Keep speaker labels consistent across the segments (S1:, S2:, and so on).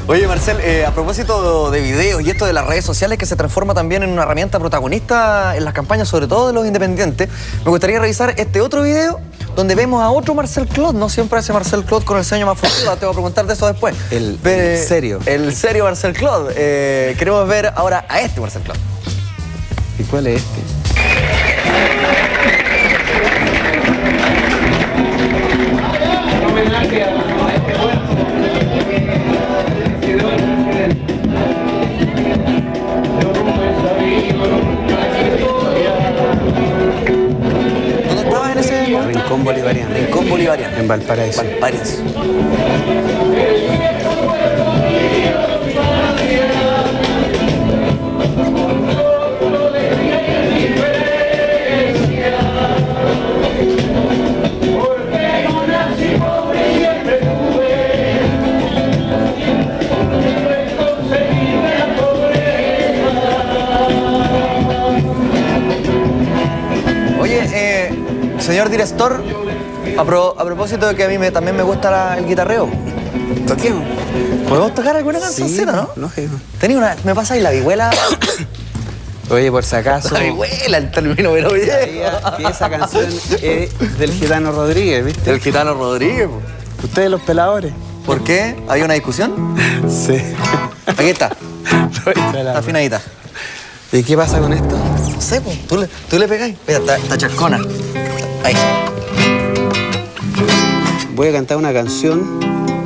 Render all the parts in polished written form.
S1: Oye, Marcel, a propósito de videos y esto de las redes sociales que se transforma también en una herramienta protagonista en las campañas, sobre todo de los independientes, me gustaría revisar este otro video donde vemos a otro Marcel Clot, no siempre ese Marcel Clot con el ceño más fruncido, te voy a preguntar de eso después.
S2: El serio.
S1: El serio Marcel Clot. Queremos ver ahora a este Marcel Clot.
S2: ¿Y cuál es este?
S1: ¿Dónde estabas en ese momento?
S2: Rincón Bolivariano.
S1: Rincón Bolivariano.
S2: En Valparaíso.
S1: Valparaíso. Señor director, a propósito de que a mí también me gusta el guitarreo.
S2: Toquemos.
S1: ¿Podemos tocar alguna cancioncita, no?
S2: Lógico.
S1: Tenía una... ¿Me pasa ahí la vihuela?
S2: Oye, por si acaso...
S1: La vihuela, el término, pero bien.
S2: Sabía que esa canción es del Gitano Rodríguez, ¿viste?
S1: Del Gitano Rodríguez.
S2: Ustedes los peladores.
S1: ¿Por qué? ¿Había una discusión?
S2: Sí.
S1: Aquí está. Está afinadita.
S2: ¿Y qué pasa con esto?
S1: No sé, pues. Tú le pegáis. Mira, está chascona. Ahí.
S2: Voy a cantar una canción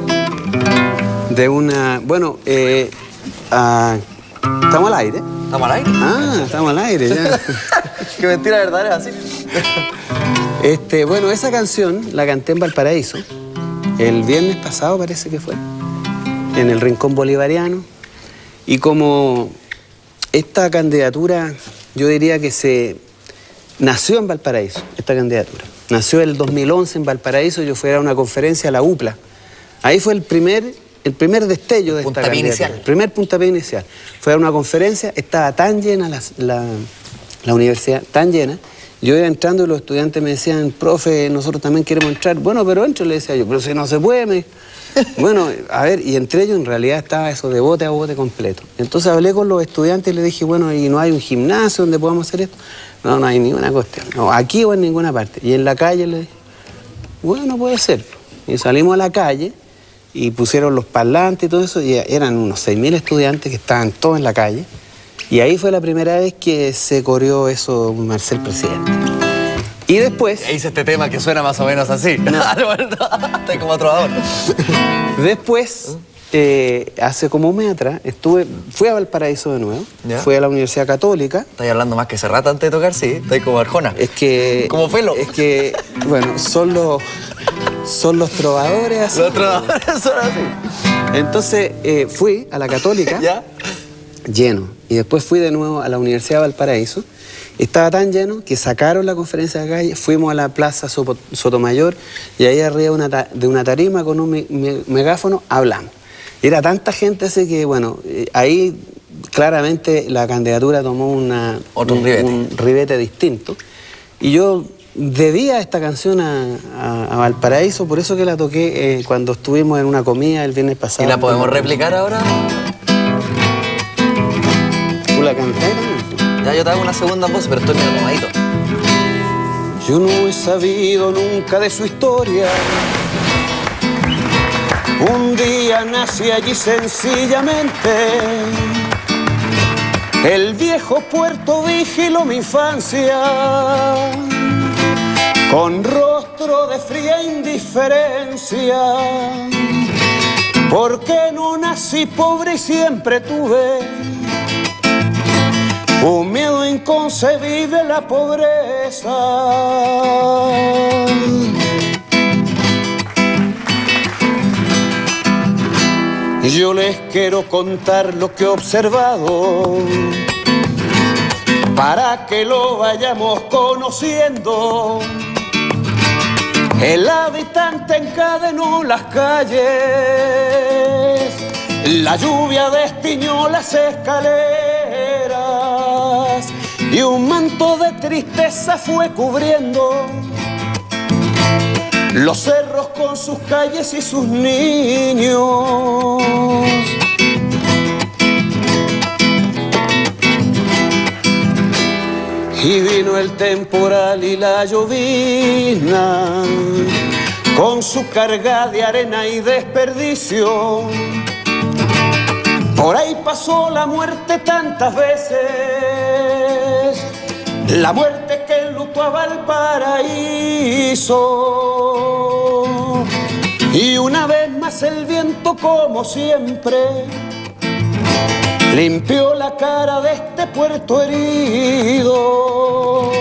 S2: de una... Bueno, ¿estamos al aire?
S1: ¿Estamos al aire?
S2: Ah, estamos al aire, ya.
S1: Qué mentira verdadera, así.
S2: Bueno, esa canción la canté en Valparaíso. El viernes pasado parece que fue. En el Rincón Bolivariano. Y como esta candidatura, yo diría que nació en Valparaíso, esta candidatura. Nació el 2011 en Valparaíso, yo fui a una conferencia a la UPLA. Ahí fue el primer destello de esta candidatura.
S1: Inicial.
S2: El primer puntapié inicial. Fue a una conferencia, estaba tan llena la universidad, tan llena. Yo iba entrando y los estudiantes me decían, profe, nosotros también queremos entrar. Bueno, pero entro, le decía yo, pero si no se puede, me... Bueno, a ver, y entre ellos en realidad estaba eso de bote a bote completo. Entonces hablé con los estudiantes y les dije, bueno, ¿y no hay un gimnasio donde podamos hacer esto? No, no hay ninguna cuestión. No, aquí o en ninguna parte. Y en la calle le dije, bueno, puede ser. Y salimos a la calle y pusieron los parlantes y todo eso, y eran unos 6.000 estudiantes que estaban todos en la calle. Y ahí fue la primera vez que se corrió eso Marcel presidente. Y después...
S1: Hice este tema que suena más o menos así.
S2: No.
S1: Estoy como trovador.
S2: Después, hace como un mes atrás, fui a Valparaíso de nuevo.
S1: ¿Ya?
S2: Fui a la Universidad Católica.
S1: Estáis hablando más que Serrata antes de tocar, sí. Estáis como Arjona.
S2: Es que...
S1: Como Felo.
S2: Es que, bueno, son los trovadores así.
S1: Los trovadores son así.
S2: Entonces, fui a la Católica.
S1: ¿Ya?
S2: Lleno. Y después fui de nuevo a la Universidad de Valparaíso. Estaba tan lleno que sacaron la conferencia de calle, fuimos a la Plaza Sotomayor y ahí arriba de una tarima con un megáfono hablamos. Era tanta gente así que, bueno, ahí claramente la candidatura tomó un ribete distinto. Y yo debía esta canción a Valparaíso, por eso que la toqué cuando estuvimos en una comida el viernes pasado.
S1: ¿Y la podemos replicar ahora?
S2: ¿Tú la cantaste?
S1: Ya yo te hago una segunda voz, pero estoy medio tomadito.
S2: Yo no he sabido nunca de su historia. Un día nací allí sencillamente. El viejo puerto vigiló mi infancia con rostro de fría indiferencia. Porque no nací pobre y siempre tuve un miedo inconcebible a la pobreza. Yo les quiero contar lo que he observado para que lo vayamos conociendo. El habitante encadenó las calles, la lluvia destiñó las escaleras y un manto de tristeza fue cubriendo los cerros con sus calles y sus niños. Vino el temporal y la llovizna, con su carga de arena y desperdicio. Por ahí pasó la muerte tantas veces, la muerte que enlutó a Valparaíso. Y una vez más el viento, como siempre, limpió la cara de este puerto herido.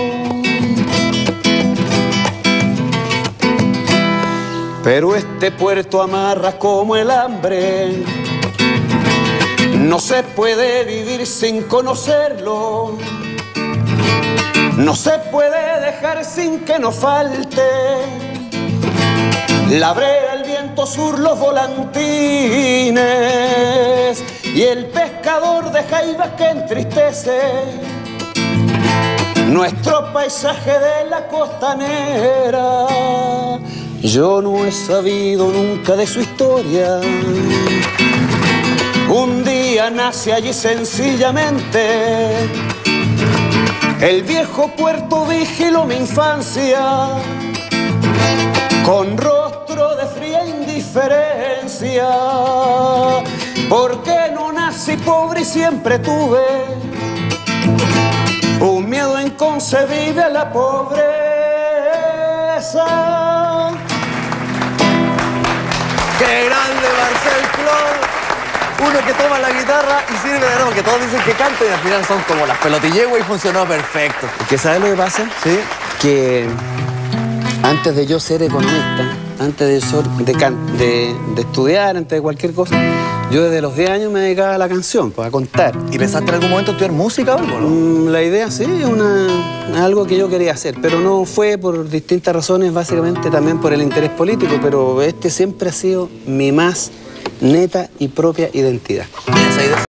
S2: Pero este puerto amarra como el hambre, no se puede vivir sin conocerlo, no se puede dejar sin que nos falte la brea, el viento sur, los volantines y el pescador de jaivas que entristece nuestro paisaje de la costanera. Yo no he sabido nunca de su historia. Un día nace allí sencillamente, el viejo puerto vigiló mi infancia, con rostro de fría indiferencia, porque no nací pobre y siempre tuve un miedo inconcebible a la pobreza.
S1: ¡Qué grande Marcel Clod! Uno que toma la guitarra y sirve de nuevo, que todos dicen que canta y al final son como las pelotilleguas y funcionó perfecto.
S2: ¿Que sabes lo que pasa?
S1: Sí.
S2: Que antes de yo ser economista, antes de estudiar, antes de cualquier cosa, yo desde los 10 años me dedicaba a la canción, pues, a contar.
S1: ¿Y pensaste en algún momento estudiar música o algo, no?
S2: La idea sí, es algo que yo quería hacer, pero no fue por distintas razones, básicamente también por el interés político, pero este siempre ha sido mi más neta y propia identidad.
S1: Esa idea